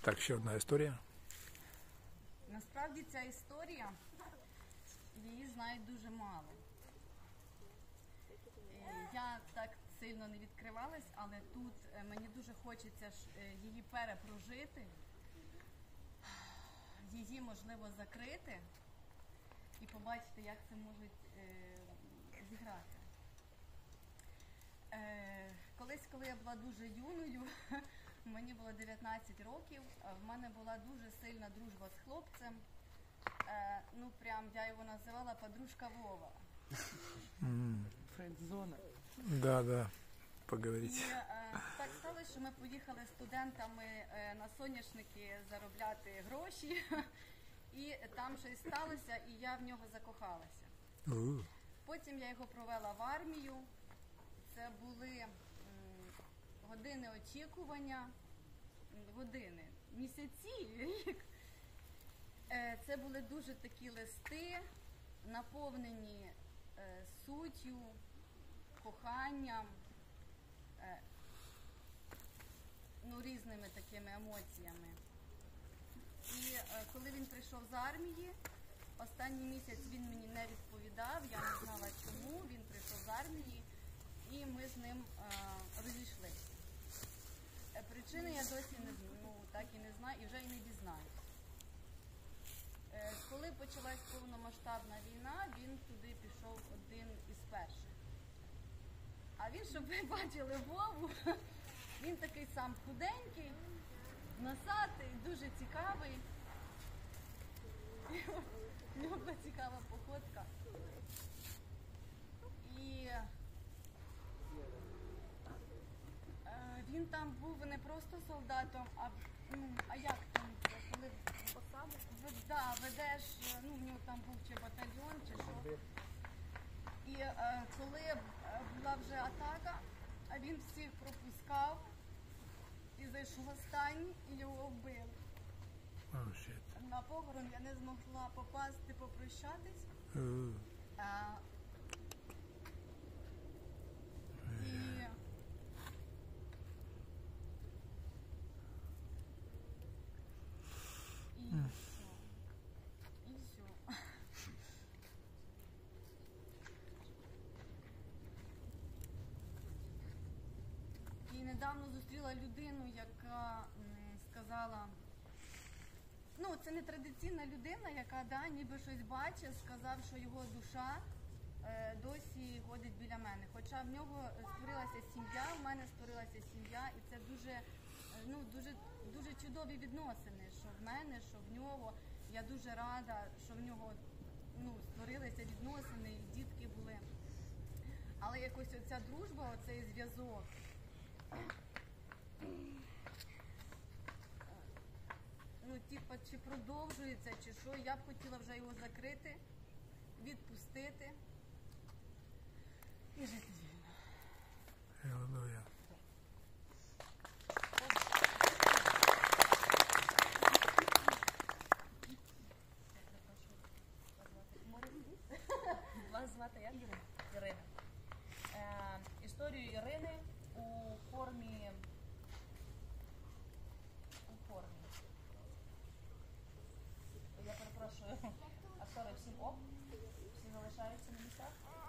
Так, ще одна історія. Насправді ця історія, її знають дуже мало. Я так сильно не відкривалась, але тут мені дуже хочеться її перепрожити, її, можливо, закрити і побачити, як це може зіграти. Колись, коли я була дуже юною, мені було 19 років, в мене була дуже сильна дружба з хлопцем. Ну, прям, я його називала подружка Вова. Френдзона. Да, поговоріть. І так сталося, що ми поїхали студентами на соняшники заробляти гроші, і там щось сталося, і я в нього закохалася. Потім я його провела в армію. Це були години очікування, місяці, рік. Це були дуже такі листи, наповнені суттю, коханням, різними такими емоціями. І коли він прийшов з армії, останній місяць він мені не відповідав, я не знала чому, він прийшов з армії, і ми з ним розійшлися. Причини я досі так і не знаю, і вже і не дізнаюсь. Коли почалась повномасштабна війна, він туди пішов один із перших. А він, щоб ви бачили Вову, він такий сам худенький, носатий, дуже цікавий. І в нього була цікава походка. І він там був не просто солдатом, а як там, коли ведеш, в нього там був чи батальйон, чи що. І коли була вже атака, а він всіх пропускав і зайшов останній, і його вбили. На похорон я не змогла попасти, попрощатись. І все. І недавно зустріла людину, яка сказала, це не традиційна людина, яка ніби щось бачить, сказав, що його душа досі ходить біля мене. Хоча в нього створилася сім'я, в мене створилася сім'я, і це дуже чудові відносини, що в мене, що в нього. Я дуже рада, що в нього створилися відносини, і дітки були. Але якось оця дружба, оцей зв'язок, чи продовжується, чи що, я б хотіла вже його закрити, відпустити і жити вільно. Алілуя. Вас звати як? Ірина. Історію Ірини у формі. Я перепрошую, актори всім оп, всі залишаються на місцях.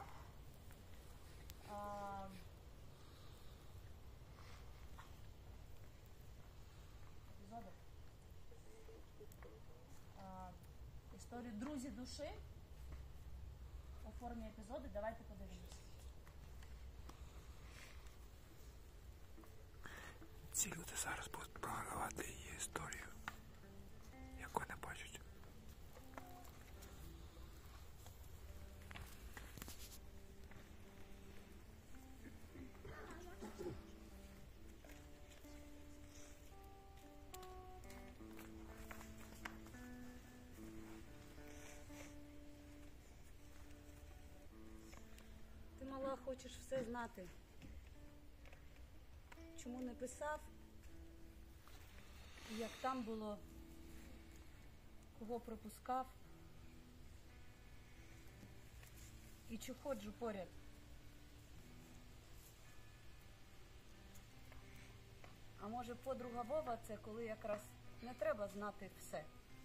Епізоди. Історію «Друзі душі» у формі епізоди. Давайте подивимось. Ці люди зараз будуть програвати її історію, яку не бачать. Ти, мала, хочеш все знати. Чому не писав, як там було, кого пропускав і чи ходжу поряд. А може подруга Вова, це коли якраз Не треба знати все.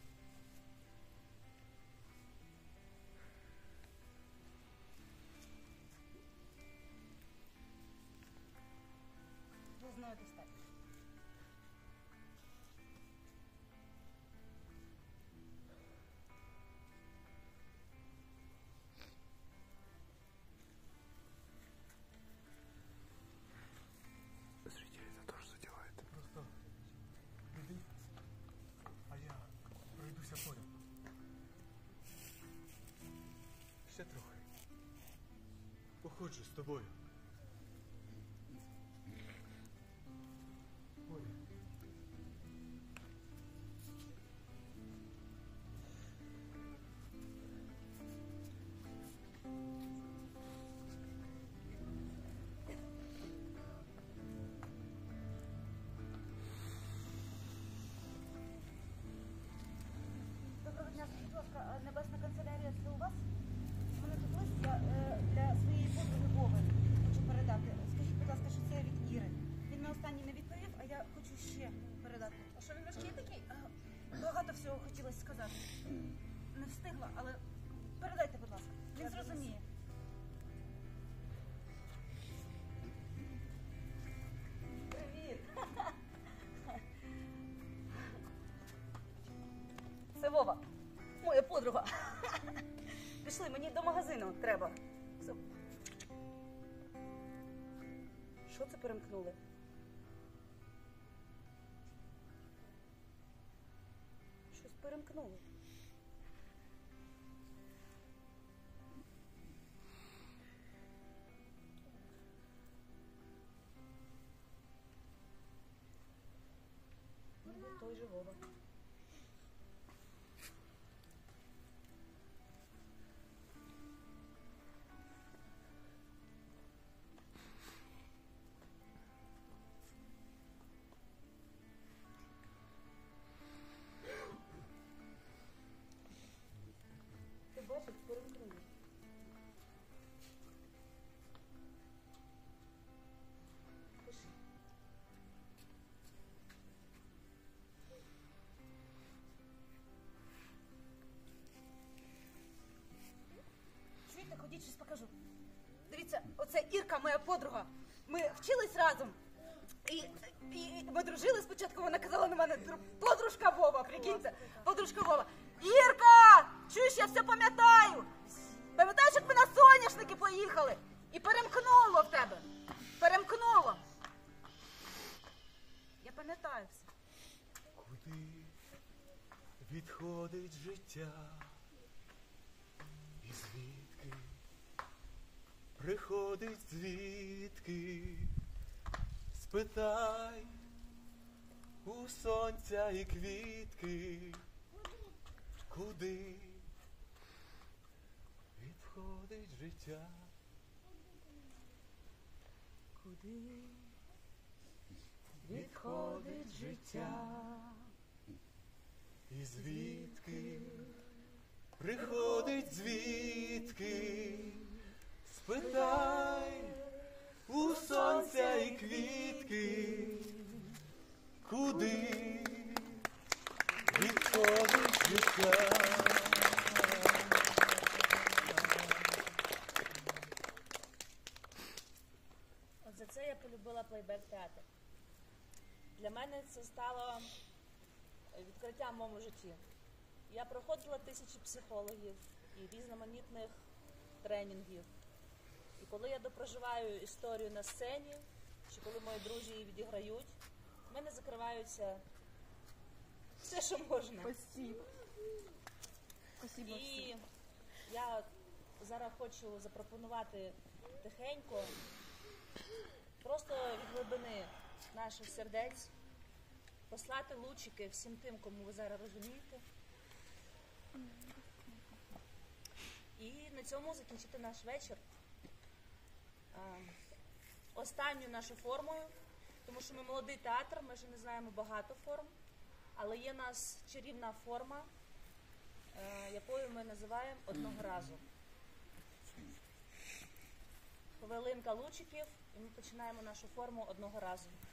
Я знаю достатньо. Зрители это тоже задевает. Просто іди, а я пройдуся поряд. Ще трохи. Походжу з тобою. Поряд. Доброго дня, скажіть, будь ласка, Небесна канцелярія, це у вас? У мене тут лист для своєї подруги Вови хочу передати. Скажіть, будь ласка, що це від Іри. Він на останній не відповів, а я хочу ще передати. А що він важкий такий? Багато всього хотілося сказати. Не встигла, але передайте, будь ласка. Він зрозуміє. Привіт! Це Вова, моя подруга. Пішли, мені до магазину треба. Все. Що це перемкнули? Щось перемкнули. Ніби той же Вова. Ти бачиш, перемкнули. Пиши. Чуєте, ходіть, щось покажу. Дивіться, оце Ірка, моя подруга. Ми вчились разом. І ми дружили спочатку, вона казала на мене, подружка Вова, прикиньте, подружка Вова. Ірка! Чуєш, я все пам'ятаю. Пам'ятаєш, як ми на соняшники поїхали? І перемкнуло в тебе. Перемкнуло. Я пам'ятаю все. Куди відходить життя? І звідки приходить звідки? Спитай у сонця і квітки, куди відходить життя? Куди відходить життя? І звідки приходить звідки? Спитай у сонця і квітки, куди відходить життя? От за це я полюбила плейбек-театр. Для мене це стало відкриттям в моєму житті. Я проходила тисячі психологів і різноманітних тренінгів. І коли я допроживаю історію на сцені, чи коли мої друзі її відіграють, в мене закриваються все, що можна. Спасибо. Спасибо. І я зараз хочу запропонувати тихенько, просто від глибини наших сердець, послати лучики всім тим, кому ви зараз розумієте. І на цьому закінчити наш вечір. Останню нашу формою, тому що ми молодий театр, ми ще не знаємо багато форм, але є в нас чарівна форма, якою ми називаємо одного разу. Хвилинка лучиків, і ми починаємо нашу форму одного разу.